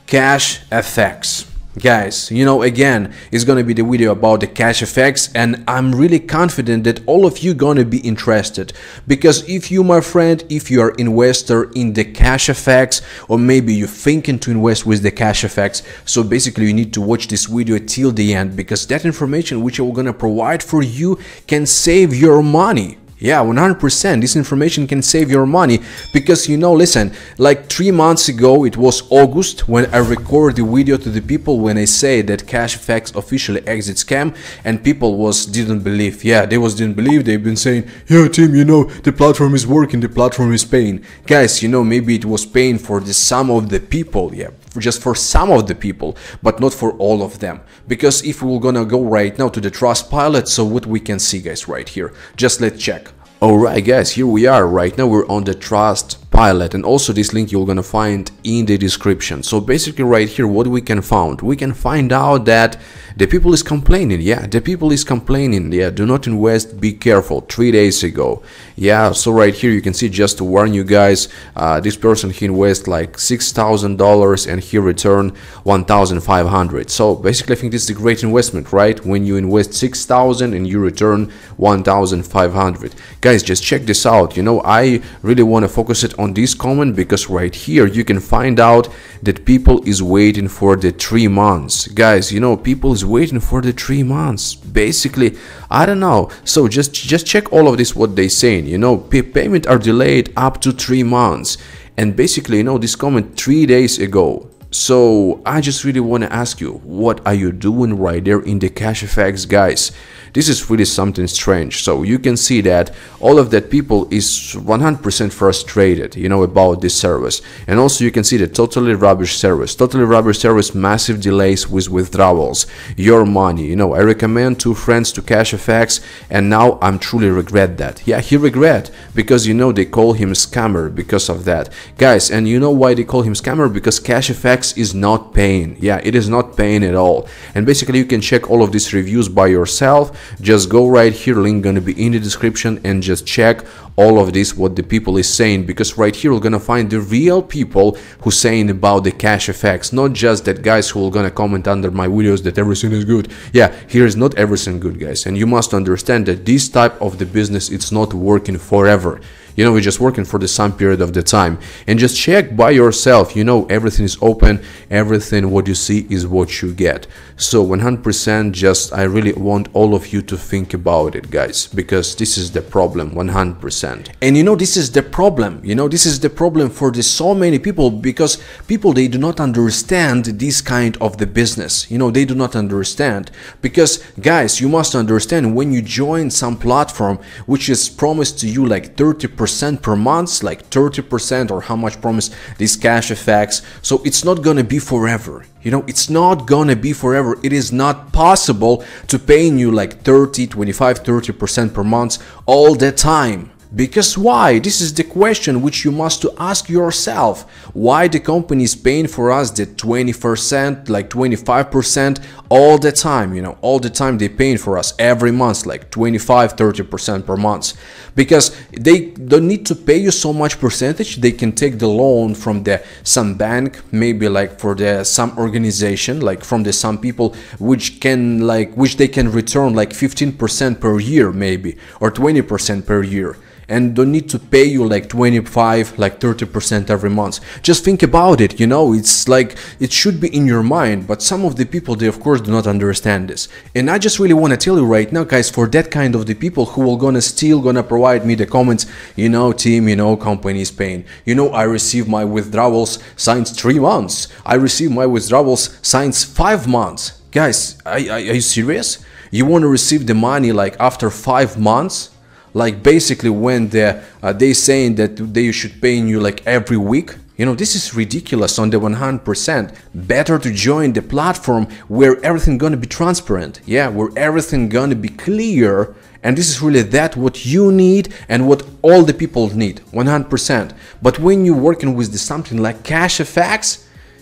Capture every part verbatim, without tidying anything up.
CashFX. Guys, you know, again, it's gonna be the video about the CashFX, and I'm really confident that all of you gonna be interested, because if you, my friend, if you are investor in the CashFX, or maybe you're thinking to invest with the CashFX, so basically you need to watch this video till the end, because that information which I'm gonna provide for you can save your money. Yeah, one hundred percent. This information can save your money, because, you know, listen, like three months ago, it was August, when I recorded the video to the people when I say that CashFX officially exit scam, and people was didn't believe. Yeah, they was didn't believe. They've been saying, yeah, Tim, you know, the platform is working, the platform is paying. Guys, you know, maybe it was paying for the some of the people. Yeah, for just for some of the people, but not for all of them. Because if we're gonna go right now to the Trust Pilot, so what we can see, guys, right here, just let's check. Alright guys, here we are. Right now we're on the Trust Pilot, and also this link you're gonna find in the description. So basically right here, what we can find, we can find out that the people is complaining. Yeah, the people is complaining. Yeah, do not invest, be careful. Three days ago. Yeah, so right here you can see, just to warn you guys, uh, this person, he invested like six thousand dollars and he returned one thousand five hundred. So basically I think this is a great investment, right? When you invest six thousand and you return one thousand five hundred. Guys, just check this out. You know, I really want to focus it on this comment, because right here you can find out that people is waiting for the three months. Guys, you know, people is waiting for the three months. Basically, I don't know. So just just check all of this, what they saying. You know, pay payment are delayed up to three months. And basically, you know, this comment three days ago. So I just really want to ask you, what are you doing right there in the CashFX, guys? This is really something strange. So you can see that all of that people is one hundred percent frustrated, you know, about this service. And also you can see the totally rubbish service, totally rubbish service, massive delays with withdrawals, your money. You know, I recommend two friends to CashFX, and now I'm truly regret that. Yeah, he regret, because, you know, they call him scammer because of that. Guys, and you know why they call him scammer? Because CashFX is not paying. Yeah, it is not paying at all. And basically you can check all of these reviews by yourself. Just go right here, link gonna be in the description, and just check all of this, what the people is saying, because right here we're gonna find the real people who saying about the CashFX, not just that guys who are gonna comment under my videos that everything is good. Yeah, here is not everything good, guys, and you must understand that this type of the business, it's not working forever. You know, we're just working for the some period of the time. And just check by yourself. You know, everything is open, everything what you see is what you get. So one hundred percent, just I really want all of you to think about it, guys, because this is the problem, one hundred percent. And you know, this is the problem. You know, this is the problem for the so many people, because people, they do not understand this kind of the business. You know, they do not understand, because guys, you must understand, when you join some platform which is promised to you like thirty percent per month, like thirty percent, or how much promise this CashFX, so it's not gonna be forever. You know, it's not gonna be forever. It is not possible to pay you like thirty, twenty-five, thirty percent per month all the time. Because why? This is the question which you must to ask yourself. Why the company is paying for us the twenty percent, like twenty-five percent all the time? You know, all the time they paying for us every month, like twenty-five, thirty percent per month. Because they don't need to pay you so much percentage. They can take the loan from the some bank, maybe like for the some organization, like from the some people which can like which they can return like fifteen percent per year, maybe, or twenty percent per year, and don't need to pay you like twenty-five, like thirty percent every month. Just think about it. You know, it's like it should be in your mind, but some of the people, they of course do not understand this. And I just really want to tell you right now, guys, for that kind of the people who are gonna still gonna provide me the comments, you know, team, you know, company is paying, you know, I receive my withdrawals since three months, I receive my withdrawals since five months. Guys, are, are, are you serious? You want to receive the money like after five months? Like basically when the uh, they saying that they should pay you like every week? You know, this is ridiculous on the one hundred percent. Better to join the platform where everything gonna be transparent. Yeah, where everything gonna be clear. And this is really that what you need and what all the people need, one hundred percent. But when you're working with the something like CashFX,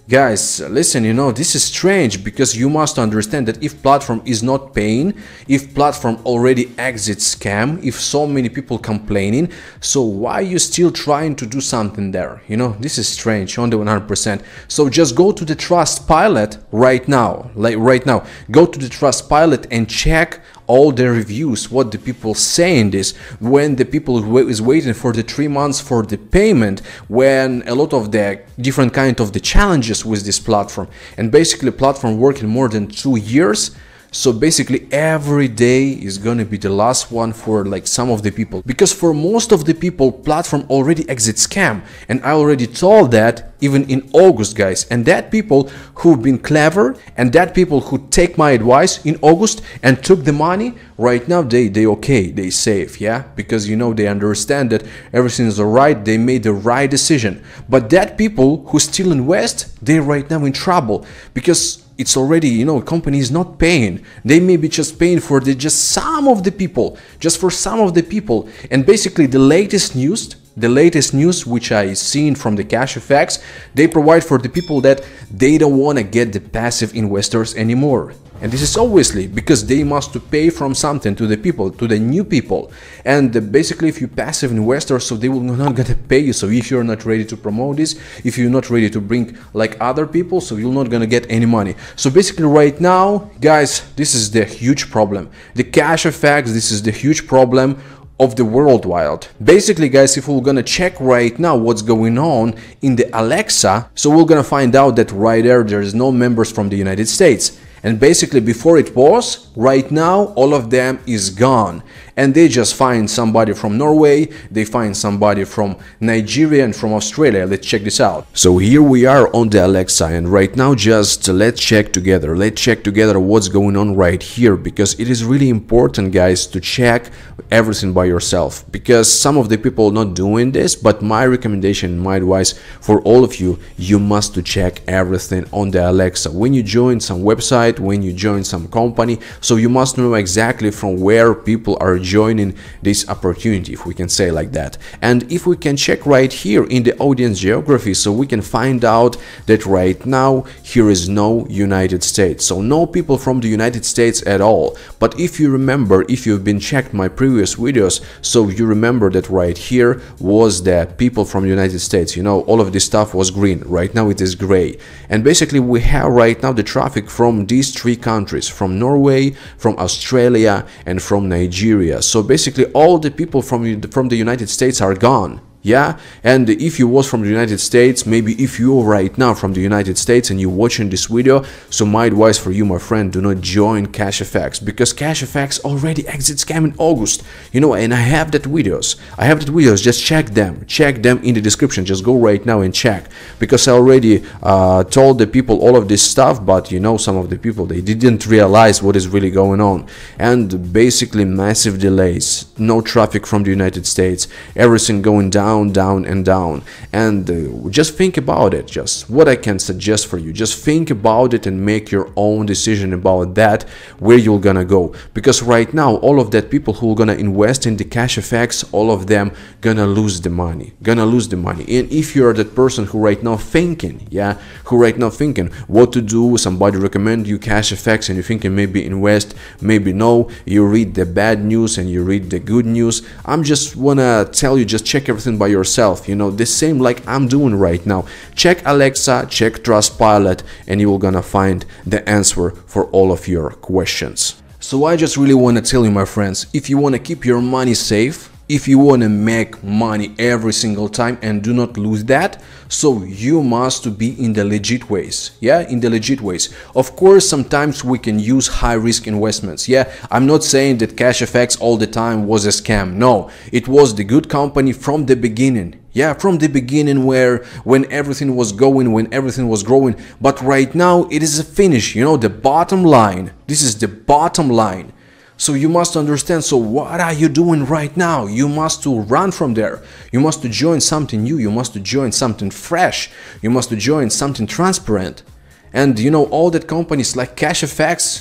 guys, listen, you know, this is strange, because you must understand that if platform is not paying, if platform already exits scam, if so many people complaining, so why you still trying to do something there? You know, this is strange on the one hundred percent. So just go to the Trustpilot right now, like right now, go to the Trustpilot and check all the reviews, what the people saying this, when the people is waiting for the three months for the payment, when a lot of the different kind of the challenges with this platform, and basically platform working more than two years. So basically every day is gonna be the last one for like some of the people, because for most of the people platform already exit scam, and I already told that even in August, guys. And that people who've been clever, and that people who take my advice in August and took the money, right now they they okay, they safe, yeah, because you know they understand that everything is alright, they made the right decision. But that people who still invest, they right now in trouble, because it's already, you know, company is not paying. They may be just paying for the just some of the people, just for some of the people. And basically the latest news, the latest news which I seen from the CashFX, they provide for the people that they don't want to get the passive investors anymore. And this is obviously because they must to pay from something to the people, to the new people. And uh, basically if you passive investor, so they will not gonna pay you. So if you're not ready to promote this, if you're not ready to bring like other people, so you're not gonna get any money. So basically right now, guys, this is the huge problem. The CashFX, this is the huge problem of the worldwide. Basically, guys, if we're gonna check right now what's going on in the Alexa, so we're gonna find out that right there, there is no members from the United States. And basically before it was, right now all of them is gone, and they just find somebody from Norway, they find somebody from Nigeria and from Australia. Let's check this out. So here we are on the Alexa, and right now just let's check together let's check together what's going on right here, because it is really important, guys, to check everything by yourself, because some of the people not doing this. But my recommendation, my advice for all of you, you must to check everything on the Alexa when you join some website, when you join some company. So you must know exactly from where people are joining this opportunity, if we can say like that. And if we can check right here in the audience geography, so we can find out that right now here is no United States, so no people from the United States at all. But if you remember, if you've been checked my previous videos, so you remember that right here was that people from the United States, you know, all of this stuff was green. Right now it is gray, and basically we have right now the traffic from these three countries, from Norway, from Australia, and from Nigeria. So basically all the people from from the United States are gone. Yeah, and if you was from the United States, maybe if you right now from the United States and you watching this video, so my advice for you, my friend, do not join CashFX, because CashFX already exit scam in August, you know, and I have that videos, I have that videos, just check them, check them in the description, just go right now and check, because I already uh, told the people all of this stuff, but you know, some of the people, they didn't realize what is really going on, and basically massive delays, no traffic from the United States, everything going down Down, down and down. And uh, just think about it. Just what I can suggest for you, just think about it and make your own decision about that, where you're gonna go. Because right now all of that people who are gonna invest in the CashFX, all of them gonna lose the money, gonna lose the money. And if you're that person who right now thinking, yeah, who right now thinking what to do, somebody recommend you CashFX and you're thinking maybe invest, maybe no, you read the bad news and you read the good news, I'm just wanna tell you, just check everything by yourself, you know, the same like I'm doing right now. Check Alexa, check Trustpilot, and you will gonna find the answer for all of your questions. So I just really want to tell you, my friends, if you want to keep your money safe, if you want to make money every single time and do not lose that, so you must to be in the legit ways. Yeah, in the legit ways. Of course, sometimes we can use high risk investments. Yeah, I'm not saying that CashFX all the time was a scam. No, it was the good company from the beginning. Yeah, from the beginning, where when everything was going, when everything was growing. But right now it is a finish, you know, the bottom line. This is the bottom line. So you must understand, so what are you doing right now? You must to run from there. You must to join something new. You must to join something fresh. You must to join something transparent. And you know, all that companies like CashFX,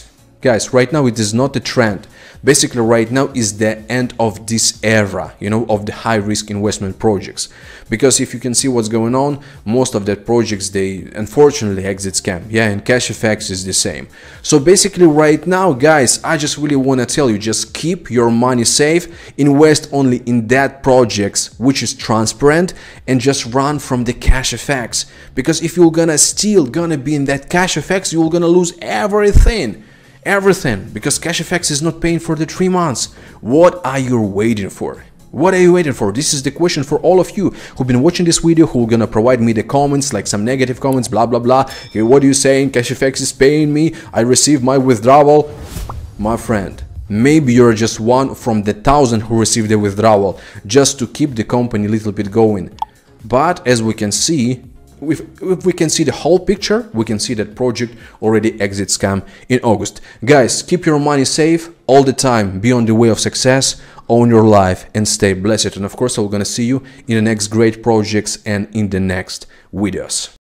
Guys, right now it is not a trend. Basically right now is the end of this era, you know, of the high risk investment projects. Because if you can see what's going on, most of the projects, they unfortunately exit scam. Yeah, and CashFX is the same. So basically right now, guys, I just really want to tell you, just keep your money safe, invest only in that projects which is transparent, and just run from the CashFX. Because if you're gonna still gonna be in that CashFX, you're gonna lose everything. Everything, because CashFX is not paying for the three months. What are you waiting for? What are you waiting for? This is the question for all of you who've been watching this video, who are gonna provide me the comments, like some negative comments, blah blah blah. Okay, what are you saying? CashFX is paying me, I received my withdrawal. My friend, maybe you're just one from the thousand who received the withdrawal, just to keep the company a little bit going. But as we can see, If, if we can see the whole picture, we can see that project already exit scam in August. Guys, keep your money safe all the time, be on the way of success, own your life, and stay blessed. And of course, I'm gonna see you in the next great projects and in the next videos.